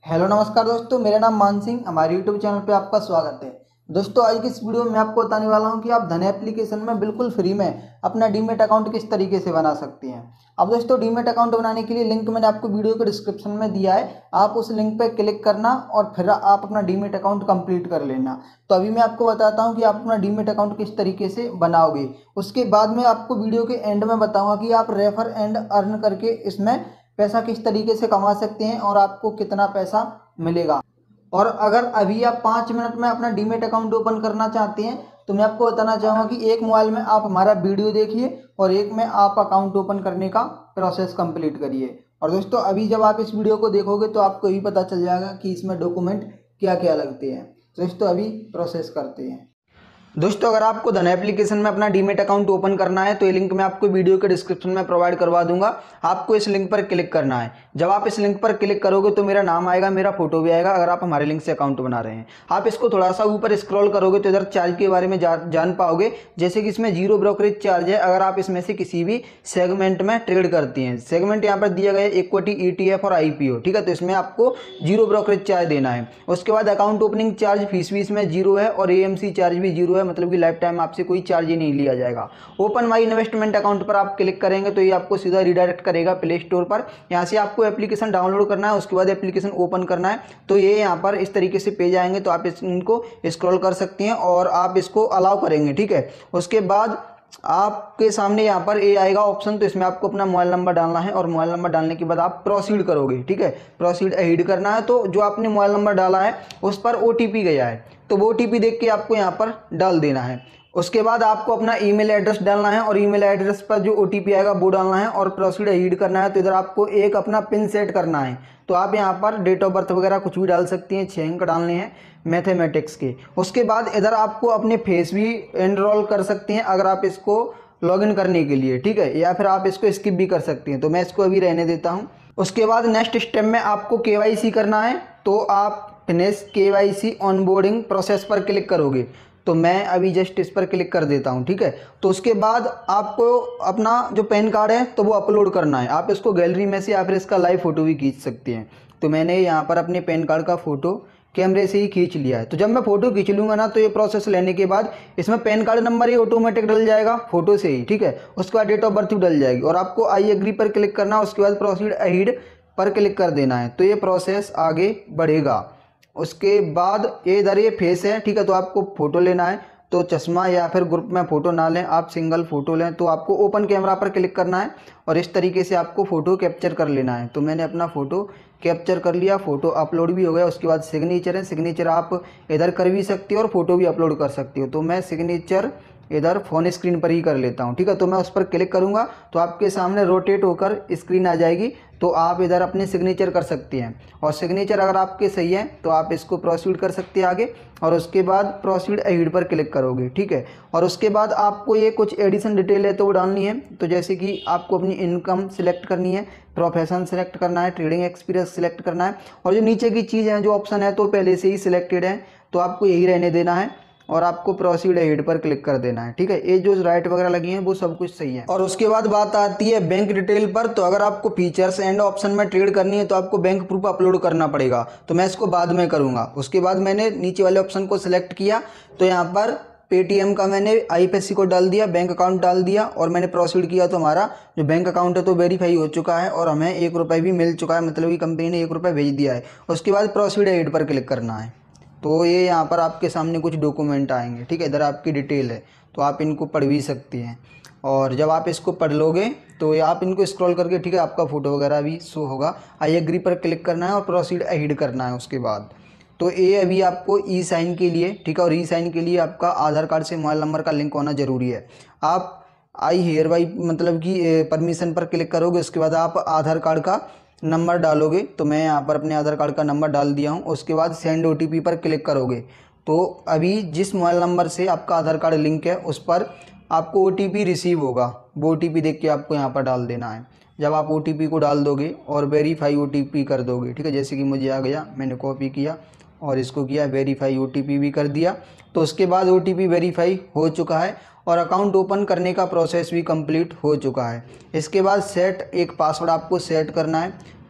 Hello नमस्कार दोस्तों, मेरा नाम मान सिंह। हमारे यूट्यूब चैनल पे आपका स्वागत है। दोस्तों, आज की इस वीडियो में मैं आपको बताने वाला हूं कि आप धन एप्लीकेशन में बिल्कुल फ्री में अपना डीमेट अकाउंट किस तरीके से बना सकते हैं। अब दोस्तों, डीमेट अकाउंट बनाने के लिए लिंक मैंने आपको वीडियो के डिस्क्रिप्शन में दिया है। आप उस लिंक पर क्लिक करना और फिर आप अपना डीमेट अकाउंट कंप्लीट कर लेना। तो अभी मैं आपको बताता हूँ कि आप अपना डीमेट अकाउंट किस तरीके से बनाओगे। उसके बाद में आपको वीडियो के एंड में बताऊँगा कि आप रेफर एंड अर्न करके इसमें पैसा किस तरीके से कमा सकते हैं और आपको कितना पैसा मिलेगा। और अगर अभी आप 5 मिनट में अपना डीमेट अकाउंट ओपन करना चाहते हैं तो मैं आपको बताना चाहूँगा कि एक मोबाइल में आप हमारा वीडियो देखिए और एक में आप अकाउंट ओपन करने का प्रोसेस कंप्लीट करिए। और दोस्तों, अभी जब आप इस वीडियो को देखोगे तो आपको ये पता चल जाएगा कि इसमें डॉक्यूमेंट क्या क्या लगते हैं। दोस्तों, अभी प्रोसेस करते हैं। दोस्तों, अगर आपको धन एप्लीकेशन में अपना डीमेट अकाउंट ओपन करना है तो ये लिंक मैं आपको वीडियो के डिस्क्रिप्शन में प्रोवाइड करवा दूंगा। आपको इस लिंक पर क्लिक करना है। जब आप इस लिंक पर क्लिक करोगे तो मेरा नाम आएगा, मेरा फोटो भी आएगा अगर आप हमारे लिंक से अकाउंट बना रहे हैं। आप इसको थोड़ा सा ऊपर स्क्रॉल करोगे तो इधर चार्ज के बारे में जान पाओगे। जैसे कि इसमें 0 ब्रोकरेज चार्ज है अगर आप इसमें से किसी भी सेगमेंट में ट्रेड करती हैं। सेगमेंट यहाँ पर दिया गया है इक्विटी, ETF और IPO। ठीक है, तो इसमें आपको 0 ब्रोकरेज चार्ज देना है। उसके बाद अकाउंट ओपनिंग चार्ज फीस भी इसमें 0 है और AMC चार्ज भी 0 है, मतलब कि लाइफ टाइम आपसे कोई चार्ज ही नहीं लिया जाएगा। ओपन माई इन्वेस्टमेंट अकाउंट पर आप क्लिक करेंगे तो ये आपको सीधा रिडायरेक्ट करेगा प्ले स्टोर पर। यहाँ से आपको एप्लीकेशन डाउनलोड करना है, उसके बाद एप्लीकेशन ओपन करना है। तो ये यहाँ पर इस तरीके से पेज आएंगे तो आप इनको स्क्रॉल कर सकती हैं और आप इसको अलाउ करेंगे। ठीक है, उसके बाद आपके सामने यहाँ पर ये आएगा ऑप्शन, तो इसमें आपको अपना मोबाइल नंबर डालना है और मोबाइल नंबर डालने के बाद आप प्रोसीड करोगे। ठीक है, प्रोसीड अहीड करना है। तो जो आपने मोबाइल नंबर डाला है उस पर OTP गया है, तो वो OTP देख के आपको यहाँ पर डाल देना है। उसके बाद आपको अपना ईमेल एड्रेस डालना है और ईमेल एड्रेस पर जो OTP आएगा वो डालना है और प्रोसीड अहीड करना है। तो इधर आपको एक अपना पिन सेट करना है। तो आप यहाँ पर डेट ऑफ बर्थ वगैरह कुछ भी डाल सकती हैं, 6 अंक डालने हैं मैथमेटिक्स के। उसके बाद इधर आपको अपने फेस भी एनरोल कर सकती हैं अगर आप इसको लॉगिन करने के लिए। ठीक है, या फिर आप इसको स्किप भी कर सकती हैं, तो मैं इसको अभी रहने देता हूँ। उसके बाद नेक्स्ट स्टेप में आपको KYC करना है, तो आप फिनिश KYC ऑनबोर्डिंग प्रोसेस पर क्लिक करोगे। तो मैं अभी जस्ट इस पर क्लिक कर देता हूँ। ठीक है, तो उसके बाद आपको अपना जो पैन कार्ड है तो वो अपलोड करना है। आप इसको गैलरी में से या फिर इसका लाइव फ़ोटो भी खींच सकते हैं। तो मैंने यहाँ पर अपने पैन कार्ड का फ़ोटो कैमरे से ही खींच लिया है। तो जब मैं फ़ोटो खींच लूँगा ना तो ये प्रोसेस लेने के बाद इसमें पैन कार्ड नंबर ही ऑटोमेटिक डल जाएगा फ़ोटो से ही। ठीक है, उसके बाद डेट ऑफ बर्थ भी डल जाएगी और आपको आई एग्री पर क्लिक करना है। उसके बाद प्रोसीड अहीड पर क्लिक कर देना है, तो ये प्रोसेस आगे बढ़ेगा। उसके बाद ये इधर ये फेस है। ठीक है, तो आपको फ़ोटो लेना है, तो चश्मा या फिर ग्रुप में फ़ोटो ना लें, आप सिंगल फ़ोटो लें। तो आपको ओपन कैमरा पर क्लिक करना है और इस तरीके से आपको फ़ोटो कैप्चर कर लेना है। तो मैंने अपना फ़ोटो कैप्चर कर लिया, फ़ोटो अपलोड भी हो गया। उसके बाद सिग्नेचर है, सिग्नेचर आप इधर कर भी सकती हो और फ़ोटो भी अपलोड कर सकती हो। तो मैं सिग्नेचर इधर फ़ोन स्क्रीन पर ही कर लेता हूँ। ठीक है, तो मैं उस पर क्लिक करूँगा तो आपके सामने रोटेट होकर स्क्रीन आ जाएगी, तो आप इधर अपने सिग्नेचर कर सकती हैं। और सिग्नेचर अगर आपके सही है तो आप इसको प्रोसीड कर सकते हैं आगे, और उसके बाद प्रोसीड अहीड पर क्लिक करोगे। ठीक है, और उसके बाद आपको ये कुछ एडिशन डिटेल है तो वो डालनी है। तो जैसे कि आपको अपनी इनकम सिलेक्ट करनी है, प्रोफेशन सिलेक्ट करना है, ट्रेडिंग एक्सपीरियंस सिलेक्ट करना है, और जो नीचे की चीज़ है जो ऑप्शन है तो पहले से ही सिलेक्टेड है, तो आपको यही रहने देना है और आपको प्रोसीड अहीड पर क्लिक कर देना है। ठीक है, ये जो राइट वगैरह लगी हैं वो सब कुछ सही है। और उसके बाद बात आती है बैंक डिटेल पर। तो अगर आपको फीचर्स एंड ऑप्शन में ट्रेड करनी है तो आपको बैंक प्रूफ अपलोड करना पड़ेगा, तो मैं इसको बाद में करूँगा। उसके बाद मैंने नीचे वाले ऑप्शन को सिलेक्ट किया, तो यहाँ पर पेटीएम का मैंने IFSC कोड डाल दिया, बैंक अकाउंट डाल दिया और मैंने प्रोसीड किया। तो हमारा जो बैंक अकाउंट है तो वेरीफाई हो चुका है और हमें 1 रुपये भी मिल चुका है, मतलब कि कंपनी ने 1 रुपये भेज दिया है। उसके बाद प्रोसीड अहीड पर क्लिक करना है। तो ये यहाँ पर आपके सामने कुछ डॉक्यूमेंट आएंगे। ठीक है, इधर आपकी डिटेल है तो आप इनको पढ़ भी सकती हैं, और जब आप इसको पढ़ लोगे तो आप इनको स्क्रॉल करके, ठीक है, आपका फ़ोटो वगैरह भी शो होगा। आई एग्री पर क्लिक करना है और प्रोसीड अहीड करना है। उसके बाद तो ये अभी आपको ई साइन के लिए, ठीक है, और ई साइन के लिए आपका आधार कार्ड से मोबाइल नंबर का लिंक होना ज़रूरी है। आप आई हेयर बाई मतलब कि परमिशन पर क्लिक करोगे, उसके बाद आप आधार कार्ड का नंबर डालोगे। तो मैं यहाँ पर अपने आधार कार्ड का नंबर डाल दिया हूँ। उसके बाद सेंड OTP पर क्लिक करोगे, तो अभी जिस मोबाइल नंबर से आपका आधार कार्ड लिंक है उस पर आपको OTP रिसीव होगा। वो OTP देख के आपको यहाँ पर डाल देना है। जब आप OTP को डाल दोगे और वेरीफाई OTP कर दोगे, ठीक है, जैसे कि मुझे आ गया, मैंने कॉपी किया और इसको किया वेरीफाई OTP भी कर दिया। तो उसके बाद OTP वेरीफाई हो चुका है और अकाउंट ओपन करने का प्रोसेस भी कंप्लीट हो चुका है। इसके बाद सेट एक पासवर्ड आपको सेट करना है।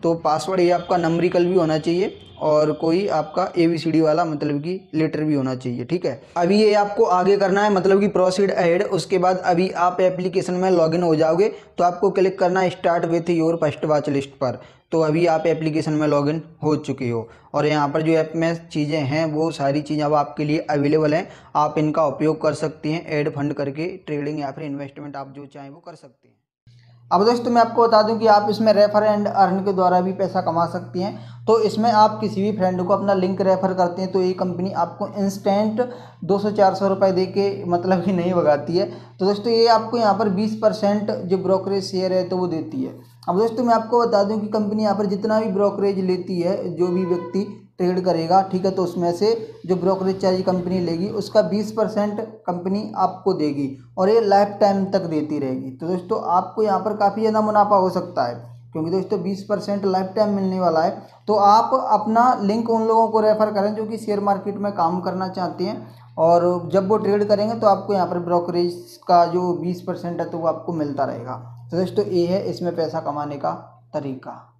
तो पासवर्ड ये आपका नंबरिकल भी होना चाहिए और कोई आपका ABCD वाला मतलब कि लेटर भी होना चाहिए, ठीक है। अभी ये आपको आगे करना है, मतलब कि प्रोसीड अहेड। उसके बाद अभी आप एप्लीकेशन में लॉगिन हो जाओगे तो आपको क्लिक करना है start with your first watchlist पर। तो अभी आप एप्लीकेशन में लॉगिन हो चुके हो और यहाँ पर जो ऐप में चीज़ें हैं वो सारी चीज़ें अब आपके लिए अवेलेबल हैं। आप इनका उपयोग कर सकती हैं, ऐड फंड करके ट्रेडिंग या फिर इन्वेस्टमेंट आप जो चाहें वो कर सकती हैं। अब दोस्तों मैं आपको बता दूं कि आप इसमें रेफर एंड अर्न के द्वारा भी पैसा कमा सकती हैं। तो इसमें आप किसी भी फ्रेंड को अपना लिंक रेफर करते हैं तो ये कंपनी आपको इंस्टेंट 200-400 रुपये दे के मतलब कि नहीं भगाती है। तो दोस्तों ये आपको यहाँ पर 20% जो ब्रोकरेज शेयर है तो वो देती है। अब दोस्तों मैं आपको बता दूं कि कंपनी यहाँ पर जितना भी ब्रोकरेज लेती है, जो भी व्यक्ति ट्रेड करेगा, ठीक है, तो उसमें से जो ब्रोकरेज चार्ज कंपनी लेगी उसका 20% कंपनी आपको देगी और ये लाइफ टाइम तक देती रहेगी। तो दोस्तों आपको यहाँ पर काफ़ी ज़्यादा मुनाफा हो सकता है, क्योंकि दोस्तों 20% लाइफ टाइम मिलने वाला है। तो आप अपना लिंक उन लोगों को रेफ़र करें जो कि शेयर मार्केट में काम करना चाहते हैं, और जब वो ट्रेड करेंगे तो आपको यहाँ पर ब्रोकरेज का जो 20% है तो वो आपको मिलता रहेगा। तो दोस्तों ये है इसमें पैसा कमाने का तरीका।